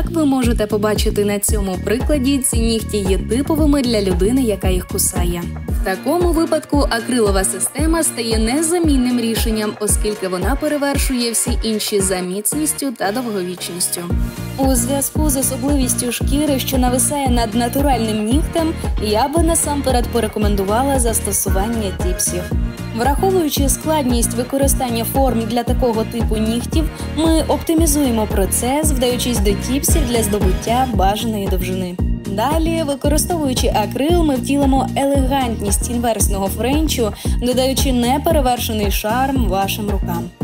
Як ви можете побачити на цьому прикладі, ці нігті є типовими для людини, яка їх кусає. В такому випадку акрилова система стає незамінним рішенням, оскільки вона перевершує всі інші за міцністю та довговічністю. У зв'язку з особливістю шкіри, що нависає над натуральним нігтем, я би насамперед порекомендувала застосування тіпсів. Враховуючи складність використання форм для такого типу нігтів, ми оптимізуємо процес, вдаючись до тіпсів для здобуття бажаної довжини. Далі, використовуючи акрил, ми втілимо елегантність інверсного френчу, додаючи неперевершений шарм вашим рукам.